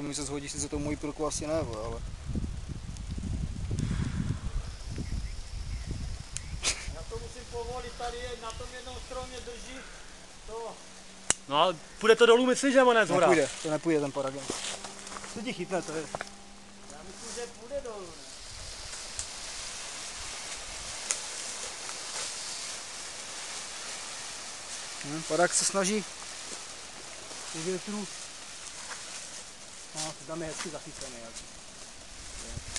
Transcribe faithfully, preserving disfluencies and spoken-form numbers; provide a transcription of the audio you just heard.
mi se shodí, sice to mojí pilku asi ne, ale... Já to musím povolit, tady je, na tom jednom stromě drží to. No ale půjde to dolů, myslíš, že ne, zhora? Nepůjde, to nepůjde ten paragen. Co ti chytne, to je... Já myslím, že půjde dolů, ne? Hm, padák se snaží. pět větrů. No, tam je hezky zachycený.